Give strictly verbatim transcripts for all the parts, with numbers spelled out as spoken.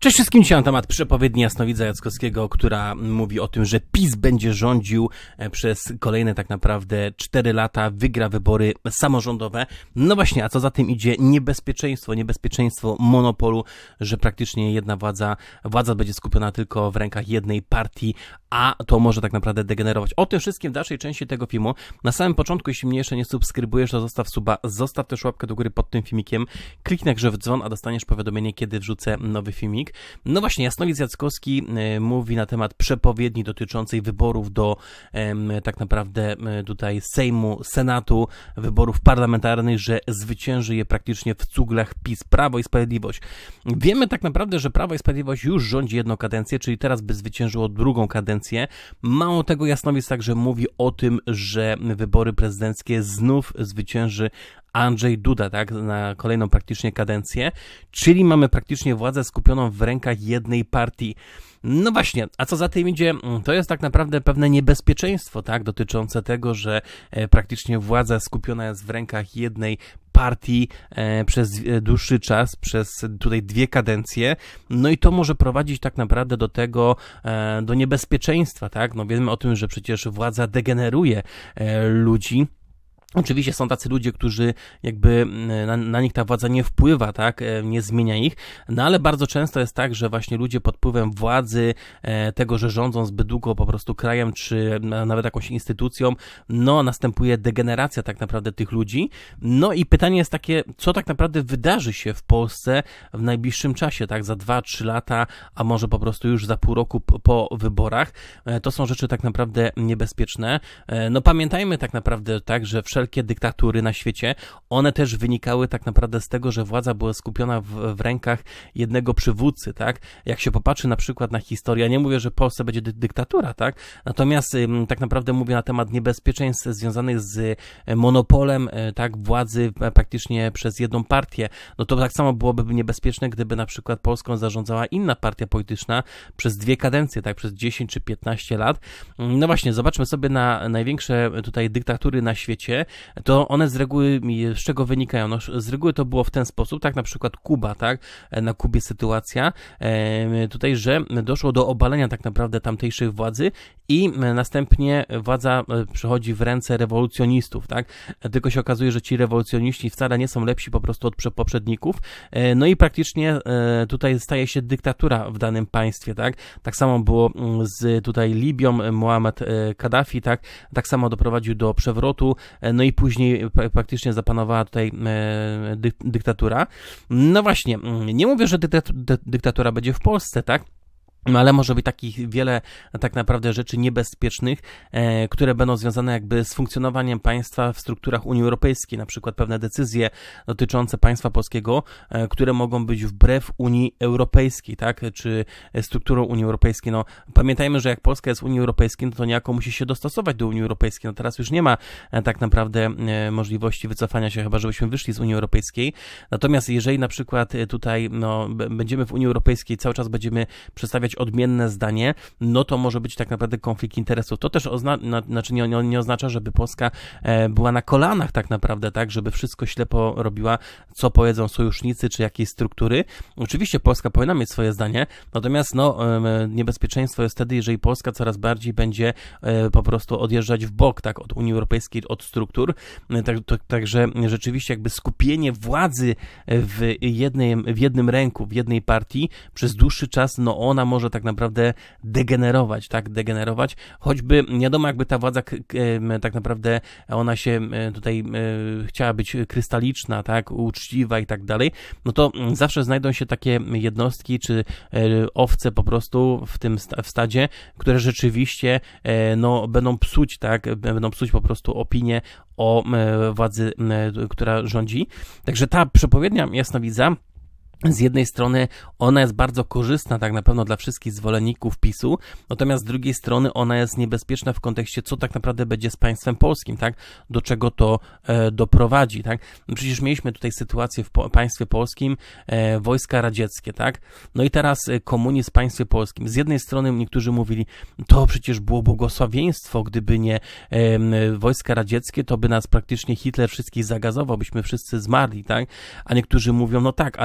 Cześć wszystkim, dzisiaj na temat przepowiedni Jasnowidza Jackowskiego, która mówi o tym, że PiS będzie rządził przez kolejne tak naprawdę cztery lata, wygra wybory samorządowe. No właśnie, a co za tym idzie? Niebezpieczeństwo, niebezpieczeństwo monopolu, że praktycznie jedna władza, władza będzie skupiona tylko w rękach jednej partii, a to może tak naprawdę degenerować. O tym wszystkim w dalszej części tego filmu. Na samym początku, jeśli mnie jeszcze nie subskrybujesz, to zostaw suba, zostaw też łapkę do góry pod tym filmikiem, kliknij także w dzwon, a dostaniesz powiadomienie, kiedy wrzucę nowy filmik. No właśnie, Jasnowidz Jackowski y, mówi na temat przepowiedni dotyczącej wyborów do y, tak naprawdę y, tutaj Sejmu, Senatu, wyborów parlamentarnych, że zwycięży je praktycznie w cuglach PiS, Prawo i Sprawiedliwość. Wiemy tak naprawdę, że Prawo i Sprawiedliwość już rządzi jedną kadencję, czyli teraz by zwyciężyło drugą kadencję. Mało tego, Jasnowidz także mówi o tym, że wybory prezydenckie znów zwycięży Andrzej Duda, tak, na kolejną praktycznie kadencję, czyli mamy praktycznie władzę skupioną w rękach jednej partii. No właśnie, a co za tym idzie, to jest tak naprawdę pewne niebezpieczeństwo, tak, dotyczące tego, że e, praktycznie władza skupiona jest w rękach jednej partii e, przez dłuższy czas, przez tutaj dwie kadencje, no i to może prowadzić tak naprawdę do tego, e, do niebezpieczeństwa, tak, no wiemy o tym, że przecież władza degeneruje e, ludzi. Oczywiście są tacy ludzie, którzy jakby na, na nich ta władza nie wpływa, tak, nie zmienia ich, no ale bardzo często jest tak, że właśnie ludzie pod wpływem władzy, tego, że rządzą zbyt długo po prostu krajem, czy nawet jakąś instytucją, no następuje degeneracja tak naprawdę tych ludzi. No i pytanie jest takie, co tak naprawdę wydarzy się w Polsce w najbliższym czasie, tak, za dwa, trzy lata, a może po prostu już za pół roku po wyborach. To są rzeczy tak naprawdę niebezpieczne. No pamiętajmy tak naprawdę, tak, że wszelkie dyktatury na świecie, one też wynikały tak naprawdę z tego, że władza była skupiona w, w rękach jednego przywódcy, tak? Jak się popatrzy na przykład na historię, ja nie mówię, że w Polsce będzie dy dyktatura, tak? Natomiast ym, tak naprawdę mówię na temat niebezpieczeństw związanych z monopolem, y, tak, władzy praktycznie przez jedną partię. No to tak samo byłoby niebezpieczne, gdyby na przykład Polską zarządzała inna partia polityczna przez dwie kadencje, tak? Przez dziesięć czy piętnaście lat. No właśnie, zobaczmy sobie na największe tutaj dyktatury na świecie, to one z reguły, z czego wynikają? No, z reguły to było w ten sposób, tak, na przykład Kuba, tak, na Kubie sytuacja e, tutaj, że doszło do obalenia tak naprawdę tamtejszych władzy i następnie władza przechodzi w ręce rewolucjonistów, tak, tylko się okazuje, że ci rewolucjoniści wcale nie są lepsi po prostu od poprzedników, e, no i praktycznie e, tutaj staje się dyktatura w danym państwie, tak, tak samo było z tutaj Libią, Muammar Kaddafi, tak, tak samo doprowadził do przewrotu, no i później praktycznie zapanowała tutaj e, dy, dyktatura. No właśnie, nie mówię, że dyktatura będzie w Polsce, tak? No ale może być takich wiele tak naprawdę rzeczy niebezpiecznych, e, które będą związane jakby z funkcjonowaniem państwa w strukturach Unii Europejskiej, na przykład pewne decyzje dotyczące państwa polskiego, e, które mogą być wbrew Unii Europejskiej, tak, czy strukturą Unii Europejskiej. No pamiętajmy, że jak Polska jest w Unii Europejskiej, no to niejako musi się dostosować do Unii Europejskiej. No teraz już nie ma e, tak naprawdę e, możliwości wycofania się, chyba żebyśmy wyszli z Unii Europejskiej. Natomiast jeżeli na przykład tutaj no, będziemy w Unii Europejskiej, cały czas będziemy przedstawiać odmienne zdanie, no to może być tak naprawdę konflikt interesów. To też ozna znaczy nie, nie oznacza, żeby Polska e, była na kolanach tak naprawdę, tak, żeby wszystko ślepo robiła, co powiedzą sojusznicy, czy jakieś struktury. Oczywiście Polska powinna mieć swoje zdanie, natomiast no, e, niebezpieczeństwo jest wtedy, jeżeli Polska coraz bardziej będzie e, po prostu odjeżdżać w bok, tak, od Unii Europejskiej, od struktur. E, tak, to, także rzeczywiście jakby skupienie władzy w jednym, w jednym ręku, w jednej partii przez dłuższy czas, no ona może tak naprawdę degenerować, tak, degenerować, choćby nie wiadomo, jakby ta władza tak naprawdę ona się tutaj chciała być krystaliczna, tak, uczciwa i tak dalej, no to zawsze znajdą się takie jednostki, czy owce po prostu w tym w stadzie, które rzeczywiście no będą psuć, tak, będą psuć po prostu opinię o władzy, która rządzi. Także ta przepowiednia Jasnowidza, z jednej strony ona jest bardzo korzystna tak na pewno dla wszystkich zwolenników PiSu, natomiast z drugiej strony ona jest niebezpieczna w kontekście, co tak naprawdę będzie z państwem polskim, tak? Do czego to e, doprowadzi, tak? No przecież mieliśmy tutaj sytuację w po, państwie polskim, e, wojska radzieckie, tak? No i teraz e, komunizm w państwie polskim. Z jednej strony niektórzy mówili, to przecież było błogosławieństwo, gdyby nie e, wojska radzieckie, to by nas praktycznie Hitler wszystkich zagazował, byśmy wszyscy zmarli, tak? A niektórzy mówią, no tak, ale wyszli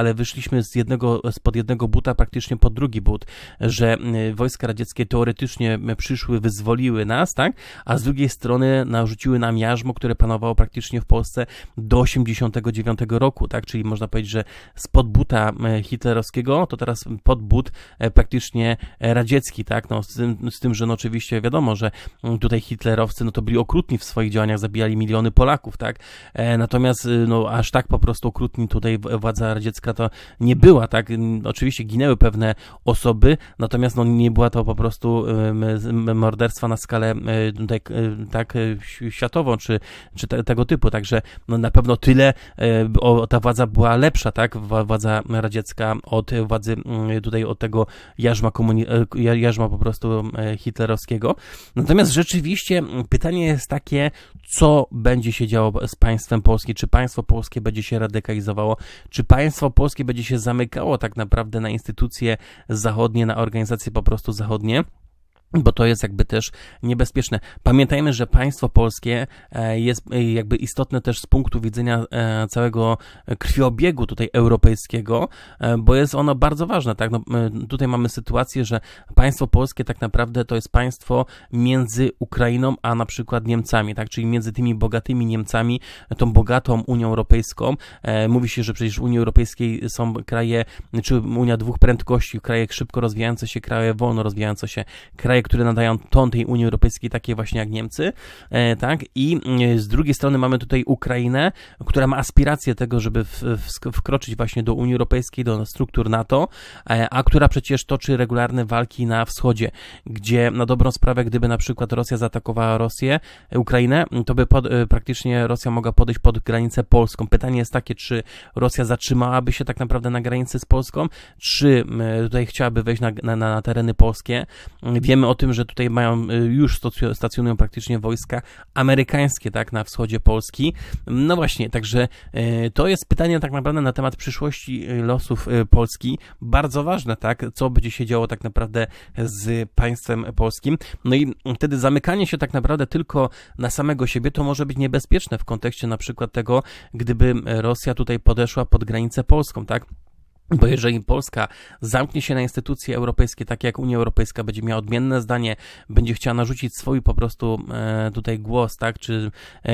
szliśmy z jednego, spod jednego buta praktycznie pod drugi but, że wojska radzieckie teoretycznie przyszły, wyzwoliły nas, tak, a z drugiej strony narzuciły nam jarzmo, które panowało praktycznie w Polsce do osiemdziesiątego dziewiątego roku, tak, czyli można powiedzieć, że spod buta hitlerowskiego to teraz pod but praktycznie radziecki, tak, no z tym, z tym, że no oczywiście wiadomo, że tutaj hitlerowcy no to byli okrutni w swoich działaniach, zabijali miliony Polaków, tak, natomiast no aż tak po prostu okrutni tutaj władza radziecka to nie była, tak, oczywiście ginęły pewne osoby, natomiast no nie była to po prostu morderstwa na skalę tak, tak światową, czy, czy te, tego typu, także no na pewno tyle o, ta władza była lepsza, tak, władza radziecka od władzy tutaj, od tego jarzma, komuni- jarzma po prostu hitlerowskiego. Natomiast rzeczywiście pytanie jest takie, co będzie się działo z państwem polskim, czy państwo polskie będzie się radykalizowało, czy państwo polskie będzie się zamykało tak naprawdę na instytucje zachodnie, na organizacje po prostu zachodnie, bo to jest jakby też niebezpieczne. Pamiętajmy, że państwo polskie jest jakby istotne też z punktu widzenia całego krwiobiegu tutaj europejskiego, bo jest ono bardzo ważne, tak? No, tutaj mamy sytuację, że państwo polskie tak naprawdę to jest państwo między Ukrainą a na przykład Niemcami, tak? Czyli między tymi bogatymi Niemcami, tą bogatą Unią Europejską. Mówi się, że przecież w Unii Europejskiej są kraje, czy Unia dwóch prędkości, kraje szybko rozwijające się, kraje wolno rozwijające się, kraje, które nadają ton tej Unii Europejskiej, takie właśnie jak Niemcy, e, tak, i e, z drugiej strony mamy tutaj Ukrainę, która ma aspiracje tego, żeby w, w, wkroczyć właśnie do Unii Europejskiej, do struktur NATO, e, a która przecież toczy regularne walki na wschodzie, gdzie na dobrą sprawę, gdyby na przykład Rosja zaatakowała Rosję, Ukrainę, to by pod, e, praktycznie Rosja mogła podejść pod granicę polską. Pytanie jest takie, czy Rosja zatrzymałaby się tak naprawdę na granicy z Polską, czy e, tutaj chciałaby wejść na, na, na tereny polskie. Wiemy o tym, że tutaj mają, już stacjonują praktycznie wojska amerykańskie, tak, na wschodzie Polski. No właśnie, także to jest pytanie tak naprawdę na temat przyszłości losów Polski. Bardzo ważne, tak, co będzie się działo tak naprawdę z państwem polskim. No i wtedy zamykanie się tak naprawdę tylko na samego siebie to może być niebezpieczne w kontekście na przykład tego, gdyby Rosja tutaj podeszła pod granicę polską, tak. Bo jeżeli Polska zamknie się na instytucje europejskie, takie jak Unia Europejska, będzie miała odmienne zdanie, będzie chciała narzucić swój po prostu e, tutaj głos, tak, czy e,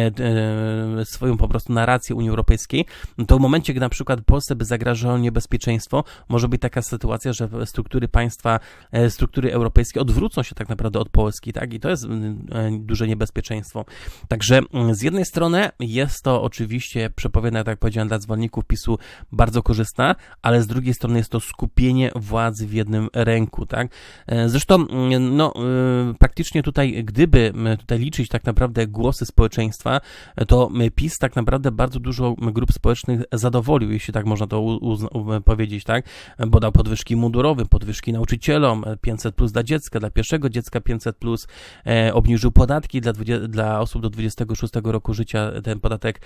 e, swoją po prostu narrację Unii Europejskiej, to w momencie, gdy na przykład Polsce by zagrażało niebezpieczeństwo, może być taka sytuacja, że struktury państwa, e, struktury europejskie odwrócą się tak naprawdę od Polski, tak, i to jest e, duże niebezpieczeństwo. Także z jednej strony jest to oczywiście przepowiednia, tak jak powiedziałem, dla zwolenników PiSu bardzo korzystna, ale z drugiej strony jest to skupienie władzy w jednym ręku, tak? Zresztą, no, praktycznie tutaj, gdyby tutaj liczyć tak naprawdę głosy społeczeństwa, to PiS tak naprawdę bardzo dużo grup społecznych zadowolił, jeśli tak można to uzna- powiedzieć, tak? Bo dał podwyżki mundurowym, podwyżki nauczycielom, pięćset plus dla dziecka, dla pierwszego dziecka pięćset plus, e, obniżył podatki dla, dwudziestu, dla osób do dwudziestego szóstego roku życia, ten podatek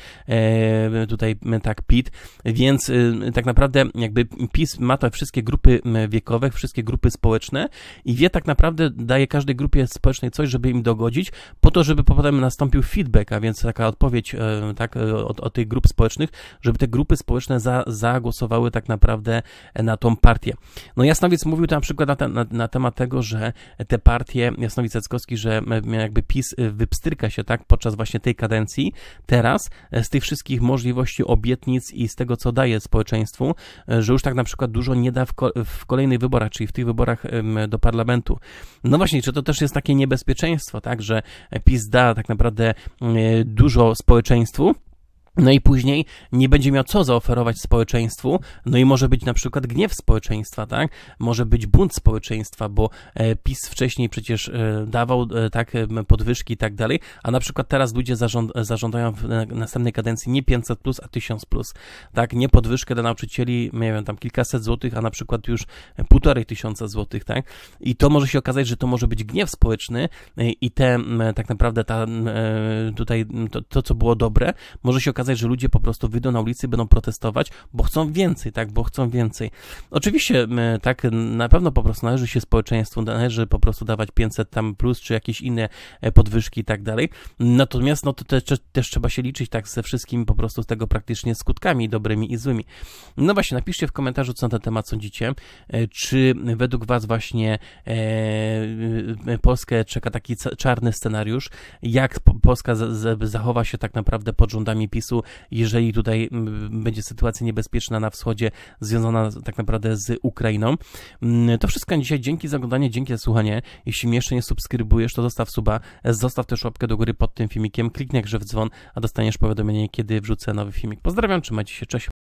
e, tutaj tak P I T, więc e, tak naprawdę jakby PiS ma te wszystkie grupy wiekowe, wszystkie grupy społeczne i wie tak naprawdę, daje każdej grupie społecznej coś, żeby im dogodzić, po to, żeby potem nastąpił feedback, a więc taka odpowiedź tak, od, od tych grup społecznych, żeby te grupy społeczne za, zagłosowały tak naprawdę na tą partię. No Jasnowic mówił tam na przykład na, te, na, na temat tego, że te partie, Jasnowic Jackowski, że jakby PiS wypstryka się tak podczas właśnie tej kadencji, teraz z tych wszystkich możliwości, obietnic i z tego, co daje społeczeństwu, że już tak na przykład dużo nie da w, ko- w kolejnych wyborach, czyli w tych wyborach ym, do parlamentu. No właśnie, czy to też jest takie niebezpieczeństwo, tak, że PiS da tak naprawdę y, dużo społeczeństwu, no i później nie będzie miał co zaoferować społeczeństwu, no i może być na przykład gniew społeczeństwa, tak? Może być bunt społeczeństwa, bo e, PiS wcześniej przecież e, dawał e, tak e, podwyżki i tak dalej, a na przykład teraz ludzie zarząd, zażądają w na, następnej kadencji nie pięćset plus, a tysiąc plus, tak? Nie podwyżkę dla nauczycieli, nie wiem, tam kilkaset złotych, a na przykład już półtorej tysiąca złotych, tak? I to może się okazać, że to może być gniew społeczny e, i te, e, tak naprawdę ta, e, tutaj to, to, co było dobre, może się okazać, pokazać, że ludzie po prostu wyjdą na ulicy, będą protestować, bo chcą więcej, tak, bo chcą więcej. Oczywiście, tak, na pewno po prostu należy się społeczeństwu, należy po prostu dawać pięćset tam plus, czy jakieś inne podwyżki i tak dalej. Natomiast, no to też, też trzeba się liczyć tak ze wszystkimi po prostu z tego praktycznie skutkami, dobrymi i złymi. No właśnie, napiszcie w komentarzu, co na ten temat sądzicie. Czy według was właśnie e, Polskę czeka taki czarny scenariusz? Jak Polska z, z, zachowa się tak naprawdę pod rządami PiSu, jeżeli tutaj będzie sytuacja niebezpieczna na wschodzie, związana tak naprawdę z Ukrainą? To wszystko na dzisiaj. Dzięki za oglądanie, dzięki za słuchanie. Jeśli mnie jeszcze nie subskrybujesz, to zostaw suba, zostaw też łapkę do góry pod tym filmikiem, kliknij jakże w dzwon, a dostaniesz powiadomienie, kiedy wrzucę nowy filmik. Pozdrawiam, trzymajcie się, cześć.